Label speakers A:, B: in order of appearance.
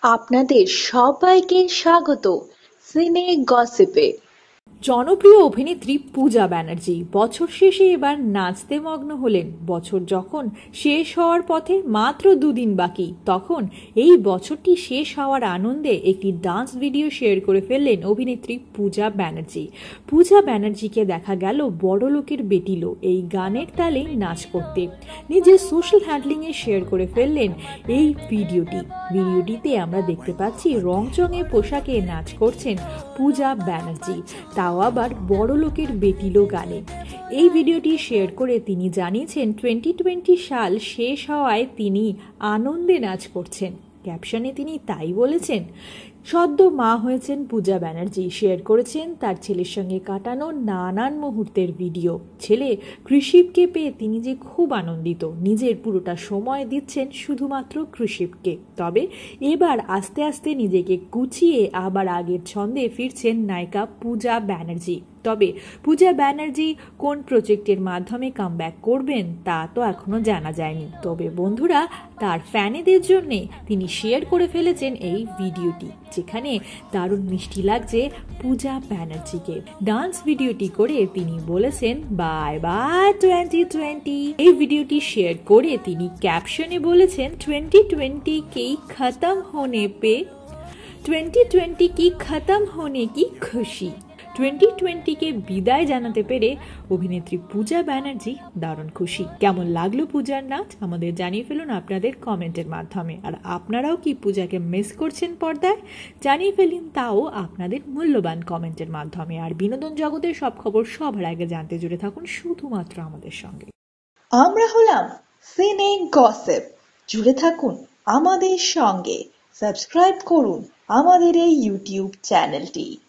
A: আপনাদের সবাইকে স্বাগত সিনে গসিপে।
B: জনপ্রিয় অভিনেত্রী পূজা ব্যানার্জি বছর শেষে এবার নাচতে মগ্ন হলেন। বছর যখন শেষ হওয়ার পথে মাত্র দুদিন বাকি, তখন এই বছরটি শেষ হওয়ার আনন্দে একটি ডান্স ভিডিও শেয়ার করে ফেললেন অভিনেত্রী পূজা ব্যানার্জি। পূজা ব্যানার্জিকে দেখা গেল বড়লোকের বেটিলো এই গানের তালে নাচ করতে। নিজের সোশ্যাল হ্যান্ডলিংয়ে শেয়ার করে ফেললেন এই ভিডিওটিতে আমরা দেখতে পাচ্ছি রংচঙে পোশাকে নাচ করছেন পূজা ব্যানার্জি, তাও আবার বড়লোকের বেটিলো গানে। এই ভিডিওটি শেয়ার করে তিনি জানিয়েছেন 2020 সাল শেষ হওয়ায় তিনি আনন্দে নাচ করছেন। ক্যাপশনে তিনি তাই বলেছেন। সদ্য মা হয়েছেন পূজা ব্যানার্জি, শেয়ার করেছেন তার ছেলের সঙ্গে কাটানো নানান মুহূর্তের ভিডিও। ছেলে কৃষিপকে পেয়ে তিনি যে খুব আনন্দিত, নিজের পুরোটা সময় দিচ্ছেন শুধুমাত্র কৃষিপকে। তবে এবার আস্তে আস্তে নিজেকে গুছিয়ে আবার আগের ছন্দে ফিরছেন নায়িকা পূজা ব্যানার্জি। তবে পূজা ব্যানার্জি কোন প্রজেক্টের মাধ্যমে কামব্যাক করবেন তা তো এখনো জানা যায়নি। তবে বন্ধুরা, তার ফ্যানেদের জন্যে তিনি শেয়ার করে ফেলেছেন এই ভিডিওটি, যেখানে দারুণ মিষ্টি লাগছে পূজা ব্যানার্জিকে। ডান্স ভিডিওটি করে তিনি বলেছেন বাই বাই 2020। এই ভিডিওটি শেয়ার করে তিনি ক্যাপশনে বলেছেন 2020 की खत्म होने पे 2020 की खत्म होने की खुशी। 2020 কে বিদায় জানাতে পেরে অভিনেত্রী পূজা ব্যানার্জি দারুণ খুশি। কেমন লাগলো পূজার নাচ আমাদের জানিয়ে ফেলুন আপনাদের কমেন্টের মাধ্যমে। আর আপনারাও কি পূজাকে মিস করছেন পর্দায়? জানিয়ে ফেলুন তাও আপনাদের মূল্যবান কমেন্টের মাধ্যমে। আর বিনোদন জগতের সব খবর সবার আগে জানতে জুড়ে থাকুন শুধুমাত্র আমাদের সঙ্গে।
A: আমরা হলাম সিনে গসিপ, জুড়ে থাকুন আমাদের সঙ্গে। সাবস্ক্রাইব করুন আমাদের এই ইউটিউব চ্যানেলটি।